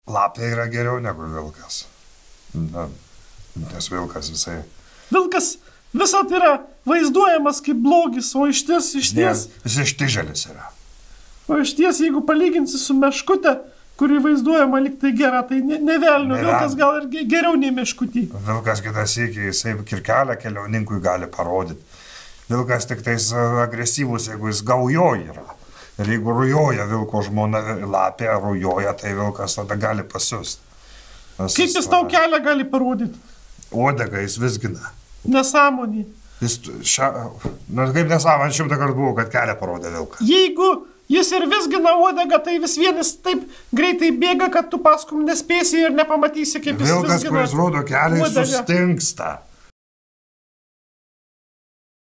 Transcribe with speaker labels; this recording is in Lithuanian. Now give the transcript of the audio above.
Speaker 1: Lapė yra geriau negu vilkas. Na, nes vilkas visai...
Speaker 2: Vilkas visat yra vaizduojamas kaip blogis, o išties...
Speaker 1: Jis ištižėlis yra.
Speaker 2: O išties, jeigu palyginsi su meškute, kuri vaizduojama lyg tai gera, tai ne velnio. Vilkas gal ir geriau nei meškutį.
Speaker 1: Vilkas kitas iki, jisai kirkelę keliauninkui gali parodyti. Vilkas tik tais agresyvus, jeigu jis gaujoja yra. Ir jeigu rujoja vilko žmona lapė, rujoja, tai vilkas tada gali pasiust.
Speaker 2: Kaip jis tau kelią gali parodyti?
Speaker 1: Uodegą jis vizgina.
Speaker 2: Nesąmonį.
Speaker 1: Kaip nesąmonį, 100 kartų buvo, kad kelią parodė vilkas.
Speaker 2: Jeigu jis ir vizgina uodegą, tai vis vienas taip greitai bėga, kad tu paskum nespėsi ir nepamatysi, kaip jis
Speaker 1: vilkas,
Speaker 2: vizgina.
Speaker 1: kuris rodo kelią, jis sustingsta.